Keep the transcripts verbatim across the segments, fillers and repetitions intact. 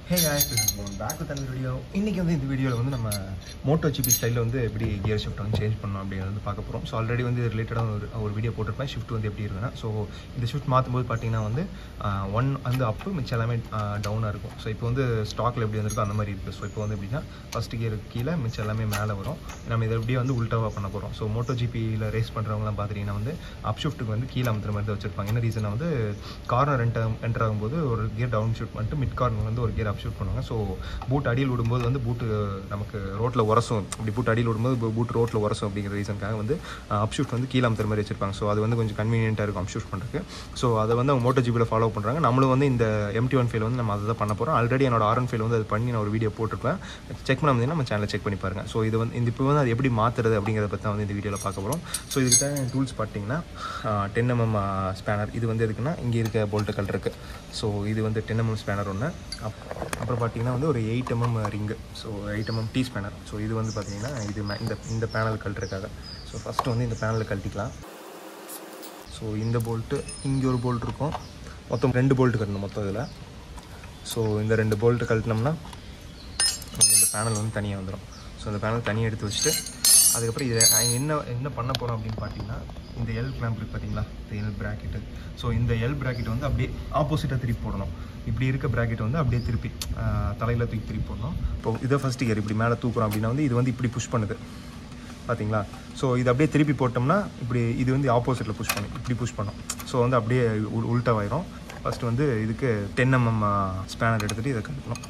Hey guys, this is Mohan back with another video. இன்னைக்கு வந்து இந்த வீடியோல வந்து நம்ம Moto G P ஸ்டைல்ல வந்து எப்படி கியர் ஷிஃப்ட் வந்து சேஞ்ச் பண்ணனும் அப்படிங்கறது வந்து பார்க்க போறோம். சோ ஆல்ரெடி வந்து ரிலேட்டடா ஒரு ஒரு வீடியோ போட்டுருப்பேன் ஷிஃப்ட் வந்து எப்படி இருக்குன்னா. சோ இந்த ஷிஃப்ட் மாத்தும்போது பாத்தீங்கன்னா வந்து one வந்து அப் மிச்ச எல்லாமே டவுனா இருக்கும். சோ இப்போ வந்து ஸ்டாக்ல எப்படி வந்திருக்கோ அந்த மாதிரி இருக்கு. சோ இப்போ வந்து எப்படின்னா ஃபர்ஸ்ட் கியர் கீழ மிச்ச எல்லாமே மேலே வரும். நம்ம இத அப்படியே வந்து உல்டாவா பண்ண போறோம். சோ Moto G P ல ரேஸ் பண்றவங்க எல்லாம் பாத்தீங்கன்னா வந்து அப் ஷிஃப்ட்க்கு வந்து கீழ அமுத்துற மாதிரி தான் வச்சிருப்பாங்க. என்ன ரீசன்னா வந்து கார்னர் என்டர் என்டர் ஆகும்போது ஒரு கியர் டவுன் ஷிஃப்ட் பண்ணிட்டு மிட் கார்னர் வந்து ஒரு கியர் அப் ஷிஃப்ட் பண்ணுவாங்க. சோ பூட் அடியில் விடும்போது வந்து பூட் நமக்கு ரோட்ல உரசும். இப்படி பூட் அடியில் விடும்போது பூட் ரோட்ல உரசும் அப்படிங்கிற ரீசனுக்காக வந்து அப் ஷிஃப்ட் வந்து கீழ அமுத்துற மாதிரி வச்சிருப்பாங்க. ஸோ அது வந்து கொஞ்சம் கன்வீனியன்ட்டாக இருக்கும் அப் ஷிஃப்ட் பண்ணுறதுக்கு. ஸோ அதை வந்து அவங்க Moto G P ல ஃபாலோ பண்ணுறாங்க. நம்மளும் வந்து இந்த M T one ஃபைல் வந்து நம்ம அதை தான் பண்ண போகிறோம். ஆல்ரெடி என்னோட R one ஃபைல் வந்து அது பண்ணி நான் ஒரு வீடியோ போட்டிருப்பேன். செக் பண்ண முடியும்னா நம்ம சேனலில் செக் பண்ணி பாருங்கள். ஸோ இது வந்து இந்த இப்போ வந்து அது எப்படி மாற்றுறது அப்படிங்கிறத பற்றி தான் வந்து இந்த வீடியோவில் பார்க்க போகிறோம். ஸோ இதுக்கு தான் டூல்ஸ் பார்த்தீங்கன்னா டென் எம்எம் ஸ்பேனர். இது வந்து எதுக்குன்னா இங்கே இருக்க போல்ட்டுகள் இருக்குது. ஸோ இது வந்து டென் எம்எம் ஸ்பேனர் ஒன்று. அப் அப்புறம் பார்த்தீங்கன்னா வந்து ஒரு eight MM ring. So eight MM T spanner. ஸோ இது வந்து பார்த்தீங்கன்னா இது இந்த இந்த பேனல் கழட்டுறதுக்காக. ஸோ ஃபஸ்ட்டு வந்து இந்த பேனலை கழட்டிக்கலாம். ஸோ இந்த போல்ட்டு இங்கே ஒரு போல்ட் இருக்கும். மொத்தம் ரெண்டு போல்ட்டு கட்டணும் மொத்தம் இதில். ஸோ இந்த ரெண்டு போல்ட்டு கழட்டினோம்னா இந்த பேனல் வந்து தனியாக வந்துடும். ஸோ இந்த பேனல் தனியாக எடுத்து வச்சுட்டு அதுக்கப்புறம் இதை என்ன என்ன பண்ண போகிறோம் அப்படின்னு பார்த்தீங்கன்னா இந்த எல் கிளாம்ப் இருக்குது பார்த்தீங்களா, இந்த எல் ப்ராக்கெட்டு. ஸோ இந்த எல் ப்ராக்கெட் வந்து அப்படியே ஆப்போசிட்டாக திருப்பி போடணும். இப்படி இருக்க ப்ராக்கெட் வந்து அப்படியே திருப்பி தலையில் தூக்கி திருப்பி போடணும். இப்போ இதை ஃபஸ்ட் கியர் இப்படி மேலே தூக்குறோம் அப்படின்னா வந்து இது வந்து இப்படி புஷ் பண்ணுது பார்த்தீங்களா. ஸோ இது அப்படியே திருப்பி போட்டோம்னா இப்படி இது வந்து ஆப்போசிட்டில் புஷ் பண்ணும், இப்படி புஷ் பண்ணும். ஸோ வந்து அப்படியே உல்ட்டாவாயிரும். ஃபஸ்ட்டு வந்து இதுக்கு டென் எம்எம் ஸ்பேனர் எடுத்துகிட்டு இதை கட்டணும்.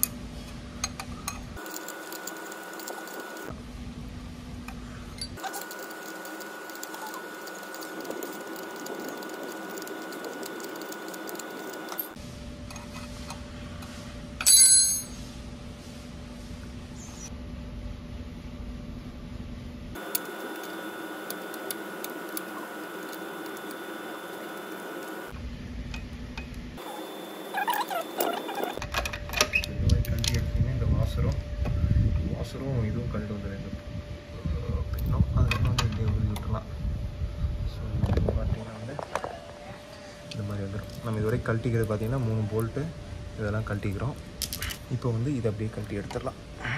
வாசரும் இதுவும் கழட்டு வந்து ரெண்டு பின்னும் அதுக்கப்புறம் வந்து இப்படியே உருவி விட்டுலாம். ஸோ பார்த்தீங்கன்னா வந்து இந்த மாதிரி வந்துடும். நம்ம இதுவரை கழட்டிக்கிறது பார்த்தீங்கன்னா மூணு போல்ட்டு இதெல்லாம் கழட்டிக்கிறோம். இப்போ வந்து இதை அப்படியே கழட்டி எடுத்துடலாம்.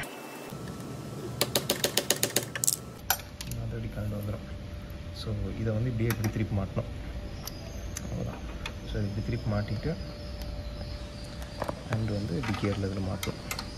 ஆல்ரெடி கழண்டு வந்துடும். ஸோ இதை வந்து இப்படியே இப்படி திருப்பி மாட்டணும். அவ்வளோதான். ஸோ இப்படி திருப்பி மாட்டிட்டு அண்ட் வந்து இப்படி கியரில் இதில் மாட்டும்.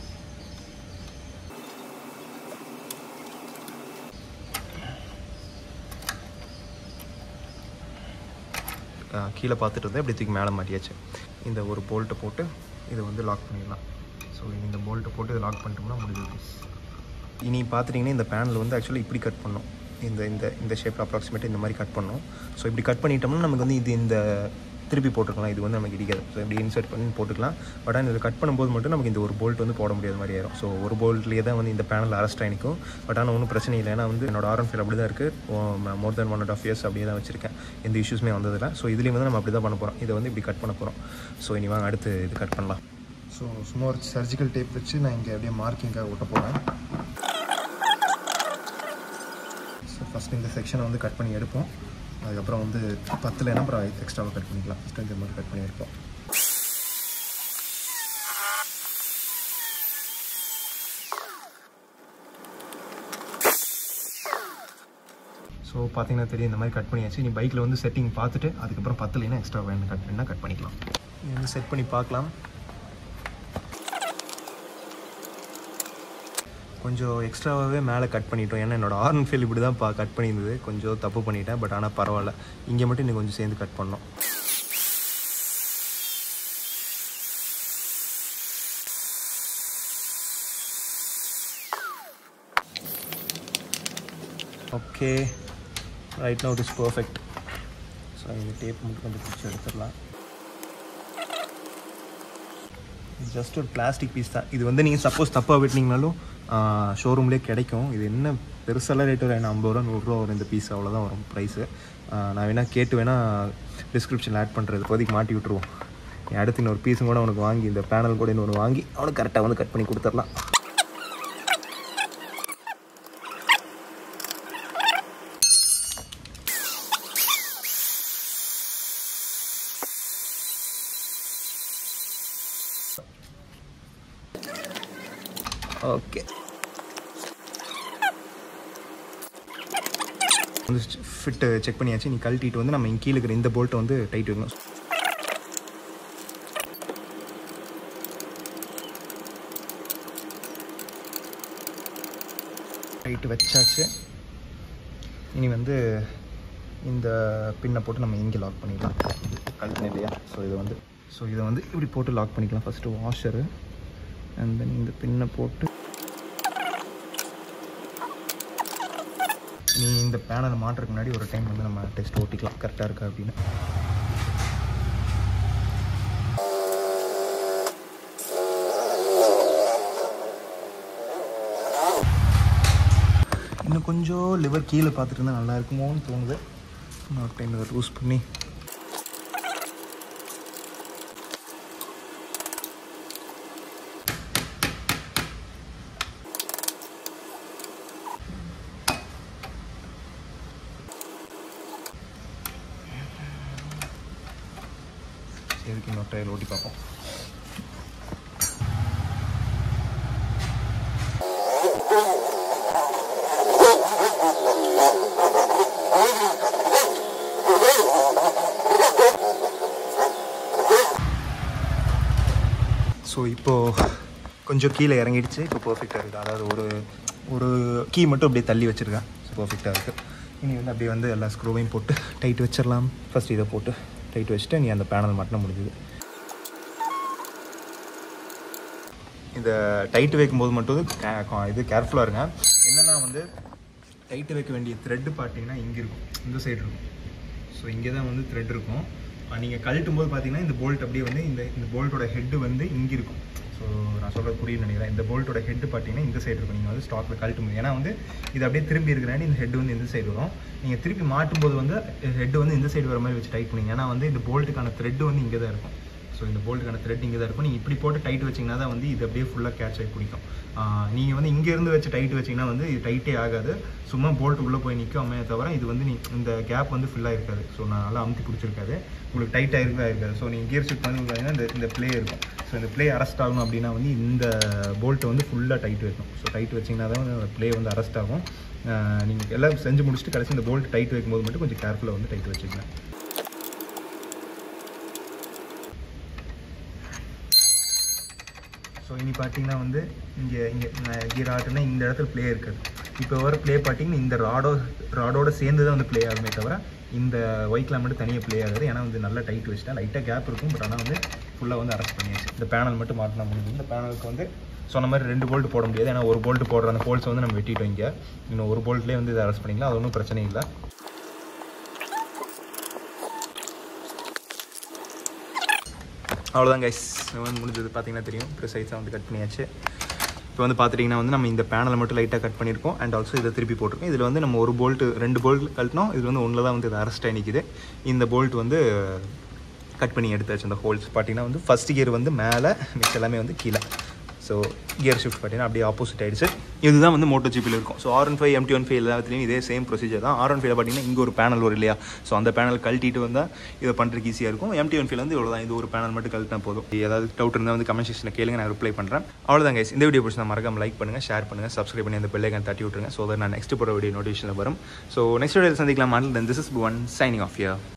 கீழே பார்த்துட்டு இருந்தால் இப்படி தூக்கி மேலே மாட்டியாச்சு. இந்த ஒரு போல்ட்டை போட்டு இதை வந்து லாக் பண்ணிடலாம். ஸோ இந்த போல்ட்டை போட்டு இதை லாக் பண்ணிட்டோம்னா முடிஞ்சது. இனி பார்த்துட்டிங்கன்னா இந்த பேனல் வந்து ஆக்சுவலி இப்படி கட் பண்ணோம். இந்த இந்த இந்த ஷேப்பில் அப்ராக்சிமேட்டாக இந்த மாதிரி கட் பண்ணோம். ஸோ இப்படி கட் பண்ணிட்டோம்னா நமக்கு வந்து இது இந்த திருப்பி போட்டுக்கலாம். இது வந்து நமக்கு இடிக்காது. ஸோ இப்படி இன்சர்ட் பண்ணி போட்டுக்கலாம். பட் ஆனால் இதை கட் பண்ணும்போது மட்டும் நமக்கு இந்த ஒரு போல்ட் வந்து போட முடியாத மாதிரி ஆயிரும். ஸோ ஒரு போல்ட்லேயே தான் வந்து இந்த பேனல் அரெஸ்ட் ஆகிக்கும். பட் ஆனால் ஒன்றும் பிரச்சனை இல்லை. ஏன்னா வந்து என்னோட ஆர் ஒன் ஃபைல் அப்படி தான் இருக்குது. More than one and half years அப்படியே தான் வச்சிருக்கேன். எந்த இஷ்யூஸுமே வந்ததில்லை. ஸோ இதுலேயும் வந்து நம்ம அப்படி தான் பண்ண போகிறோம். இதை வந்து இப்படி கட் பண்ண போகிறோம். ஸோ இனி வாங்க அடுத்து இது கட் பண்ணலாம். ஸோ சும்மா ஒரு சர்ஜிக்கல் டேப் வச்சு நான் இங்கே அப்படியே மார்க்கிங்காக ஒட்ட போகிறேன். ஸோ ஃபஸ்ட் இந்த செக்ஷனை வந்து கட் பண்ணி எடுப்போம். அதுக்கப்புறம் வந்து பத்தில் என்ன அப்புறம் எக்ஸ்ட்ராவாக கட் பண்ணிக்கலாம். ஃபஸ்ட்டு இந்த மாதிரி கட் பண்ணி எடுப்போம். ஸோ பார்த்தீங்கன்னா தெரியும் இந்த மாதிரி கட் பண்ணியாச்சு. நீ பைக்கில் வந்து செட்டிங் பார்த்துட்டு அதுக்கப்புறம் பத்தில் என்ன எக்ஸ்ட்ரா வேணும் கட் பண்ணால் கட் பண்ணிக்கலாம். நீ வந்து செட் பண்ணி பார்க்கலாம். கொஞ்சம் எக்ஸ்ட்ராவாகவே மேலே கட் பண்ணிட்டோம். ஏன்னா என்னோடய ஆர் ஒன் ஃபைல் இப்படி தான் பா கட் பண்ணியிருந்தது. கொஞ்சம் தப்பு பண்ணிட்டேன். பட் ஆனால் பரவாயில்ல. இங்கே மட்டும் இன்னும் கொஞ்சம் சேர்ந்து கட் பண்ணோம். Okay, right now it is perfect. So இந்த டேப் மட்டும் கொஞ்சம் பிடிச்சி எடுத்துடலாம். ஜஸ்ட் ஒரு பிளாஸ்டிக் பீஸ் தான். இது வந்து நீங்கள் சப்போஸ் தப்பாக வெட்டினீங்கனாலும் ஷோரூம்லேயே கிடைக்கும். இது என்ன பெருசெல்லாம் ரேட்டு வரும். ஐம்பது ரூபா நூறுரூவா வரும் இந்த பீஸ். அவ்வளோதான் வரும் ப்ரைஸு. நான் வேணால் கேட்டு வேணால் டிஸ்கிரிப்ஷனில் ஆட் பண்ணுறது இப்போதைக்கு மாட்டி விட்ருவோம். அடுத்து இன்னொரு பீஸும் கூட உனக்கு வாங்கி இந்த பேனல் கூட இன்னொன்று வாங்கி அவனுக்கு கரெக்டாக வந்து கட் பண்ணி கொடுத்துடலாம். ஓகே வந்து ஃபிட்டு செக் பண்ணியாச்சு. நீ கழட்டிட்டு வந்து நம்ம இங்கே கீழே இருக்கிற இந்த போல்ட்டை வந்து டைட் வைக்கணும். டைட்டு வச்சாச்சு. இனி வந்து இந்த பின்னை போட்டு நம்ம இங்கே லாக் பண்ணிடலாம். கழட்டினேன் இல்லையா? ஸோ இதை வந்து ஸோ இதை வந்து இப்படி போட்டு லாக் பண்ணிக்கலாம். ஃபஸ்ட்டு வாஷரு அண்ட் தென் இந்த பின்னை போட்டு நீ இந்த பேனலை மாட்டுறதுக்கு முன்னாடி ஒரு டைம் வந்து நம்ம டெஸ்ட் ஓட்டிக்கலாம் கரெக்டாக இருக்கா அப்படின்னு. இன்னும் கொஞ்சம் லிவர் கீழே பார்த்துட்டு இருந்தால் நல்லா இருக்குமோன்னு தோணுது. இன்னொரு டைம் இதை லூஸ் பண்ணி எதுக்கு இன்னொரு டைல் ஓட்டி பார்ப்போம். ஸோ இப்போது கொஞ்சம் கீழே இறங்கிடுச்சு. இப்போ பர்ஃபெக்டாக இருக்குது. அதாவது ஒரு ஒரு கீ மட்டும் அப்படியே தள்ளி வச்சுருக்கேன். ஸோ பர்ஃபெக்டாக இருக்குது. இனி வந்து அப்படியே வந்து எல்லா ஸ்க்ரூவையும் போட்டு டைட் வச்சிடலாம். ஃபஸ்ட் இதை போட்டு டைட் வச்சுட்டு நீ அந்த பேனல் மாட்டினா முடிஞ்சுது. இதை டைட்டு வைக்கும்போது மட்டும் இது கேர்ஃபுல்லாக இருங்க. என்னென்னா வந்து டைட்டு வைக்க வேண்டிய த்ரெட்டு பார்த்தீங்கன்னா இங்கே இருக்கும், இந்த சைடு இருக்கும். ஸோ இங்கே தான் வந்து த்ரெட் இருக்கும். நீங்கள் கழட்டும் போது பார்த்தீங்கன்னா இந்த போல்ட் அப்படியே வந்து இந்த இந்த போல்ட்டோட ஹெட்டு வந்து இங்கே இருக்கும். ஸோ நான் சொல்கிறது புரியுன்னு நினைக்கிறேன். இந்த போல்ட்டோட ஹெட்டு பார்த்தீங்கன்னா இந்த சைடு இருக்கும். நீங்கள் வந்து ஸ்டாக்கில் கழட்டும் போது ஏன்னா வந்து இது அப்படியே திரும்பி இருக்கிறாண்டி இந்த ஹெட்டு வந்து இந்த சைடு வரும். நீங்கள் திருப்பி மாட்டும்போது வந்து ஹெட்டு வந்து இந்த சைடு வர மாதிரி வச்சு டைட் பண்ணிங்க. ஏன்னா வந்து இந்த போல்ட்டுக்கான த்ரெட்டு வந்து இங்கே தான் இருக்கும். ஸோ இந்த போல்ட்டுக்கான த்ரெட் இங்கே தான் இருக்கும். நீங்கள் இப்படி போட்டு டைட் வச்சிங்கன்னா தான் வந்து இது அப்படியே ஃபுல்லாக கேட்ச் ஆகி பிடிக்கும். நீங்கள் வந்து இங்கேருந்து வச்சு டைட் வச்சிங்கன்னா வந்து இது டைட்டே ஆகாது. சும்மா போல்ட்டு உள்ளே போய் நிற்கும் அமைய தவிர இது வந்து நீ இந்த கேப் வந்து ஃபுல்லாக இருக்காது. ஸோ நான் நல்லா அமுத்தி பிடிச்சிருக்காது, உங்களுக்கு டைட்டாக இருக்கவே இருக்காது. ஸோ நீங்கள் கியர் ஷிஃப்ட் வந்து பார்த்தீங்கன்னா இந்த இந்த ப்ளே இருக்கும். ஸோ இந்த ப்ளே அரெஸ்ட் ஆகணும் அப்படின்னா வந்து இந்த போல்ட்டை வந்து ஃபுல்லாக டைட் வைக்கணும். ஸோ டைட் வச்சிங்கன்னா தான் வந்து அந்த ப்ளே வந்து அரெஸ்ட் ஆகும். நீங்கள் எல்லாம் செஞ்சு முடிச்சுட்டு கடைசி இந்த போல்ட் டைட் வைக்கும்போது மட்டும் கொஞ்சம் கேர்ஃபுல்லாக வந்து டைட் வச்சுக்கலாம். ஸோ இனி பார்த்தீங்கன்னா வந்து இங்கே இங்கே கியர் ஆட்டுனா இந்த இடத்துல ப்ளே இருக்குது. இப்போ வர ப்ளே பார்த்தீங்கன்னா இந்த ராடோ ராடோட சேர்ந்து தான் வந்து ப்ளே ஆகுமே தவிர இந்த ஒயிட்லாம் மட்டும் தனியாக ப்ளே ஆகாது. ஏன்னா வந்து நல்லா டைட் வச்சுட்டா லைட்டாக கேப் இருக்கும். பட் ஆனால் வந்து ஃபுல்லாக வந்து அரெஸ்ட் பண்ணியாச்சு. இந்த பேனல் மட்டும் மாட்டினா முடியும். இந்த பேனலுக்கு வந்து சொன்ன மாதிரி ரெண்டு போல்ட்டு போட முடியாது. ஏன்னா ஒரு போல்ட்டு போடுற அந்த ஹோல்ஸ் வந்து நம்ம வெட்டிட்டோம். இங்கே இன்னும் ஒரு போல்ட்லேயே வந்து இதை அரெஸ்ட் பண்ணிக்கலாம். அது ஒன்றும் பிரச்சனை இல்லை. அவ்வளோதான் கைஸ், வந்து முடிஞ்சது. பார்த்தீங்கன்னா தெரியும் ப்ரிசைஸாக வந்து கட் பண்ணியாச்சு. இப்போ வந்து பார்த்துட்டிங்கன்னா வந்து நம்ம இந்த பேனலை மட்டும் லைட்டாக கட் பண்ணியிருக்கோம். அண்ட் ஆல்சோ இதை திருப்பி போட்டிருக்கோம். இதில் வந்து நம்ம ஒரு போல்ட்டு ரெண்டு போல்ட் கழட்டினோம். இது வந்து ஒன்றில் தான் வந்து இது அரெஸ்ட் ஆகி நிற்கிது. இந்த போல்ட் வந்து கட் பண்ணி எடுத்தாச்சு. அந்த ஹோல்ஸ் பார்த்தீங்கன்னா வந்து ஃபஸ்ட் கியர் வந்து மேலே, மிக்ஸ் எல்லாமே வந்து கீழே. ஸோ கியர் ஷிஃப்ட் பார்த்தீங்கன்னா அப்படியே ஆப்போசிட் ஆகிடுச்சு. இதுதான் வந்து மோட்டோ ஜிபியில் இருக்கும். So R one five M T one five எல்லாத்துலேயும் இதே சேம் ப்ரொசீஜர் தான். ஆர் ஒன் ஃபைவ்ல பார்த்தீங்கன்னா இங்கே ஒரு பேனல் வரும் இல்லையா? ஸோ அந்த பேனல் கழட்டிட்டு வந்தால் இதை பண்ணுறதுக்கு ஈஸியாக இருக்கும். எம் டி ஒன் ஃபைவ்ல வந்து இவ்வளோ தான். இது ஒரு பேனல் மட்டும் கழட்டினா போதும். ஏதாவது டவுட் இருந்தால் வந்து கமெண்ட் செக்ஷனில் கேளுங்க, நான் ரிப்ளை பண்ணுறேன். அவ்வளோதான் கைஸ், இந்த வீடியோ பிடிச்சா மறக்காம லைக் பண்ணுங்கள், ஷேர் பண்ணுங்கள், சப்ஸ்கிரைப் பண்ணி அந்த பெல் ஐகான் தட்டி விட்டுருங்க. ஸோ தட் நான் நெக்ஸ்ட் போகிற வீடியோ நோட்டிஃபிகேஷனில் வரும். ஸோ நெக்ஸ்ட் வீடியோ சந்திக்கலாம். This is one signing off yeah.